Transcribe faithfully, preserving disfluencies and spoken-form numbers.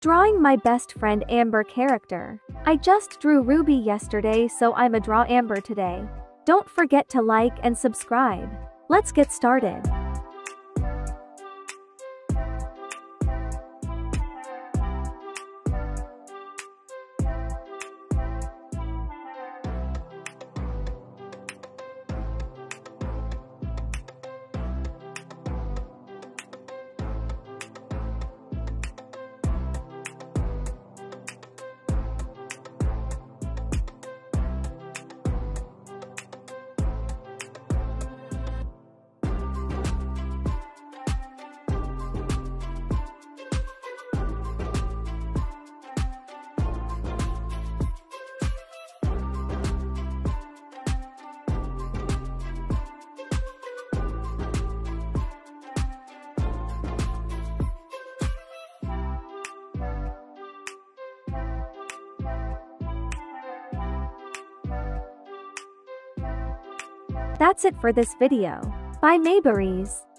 Drawing my best friend Amber character. I just drew Ruby yesterday, so I'ma draw Amber today. Don't forget to like and subscribe. Let's get started. That's it for this video. Bye Mayberries.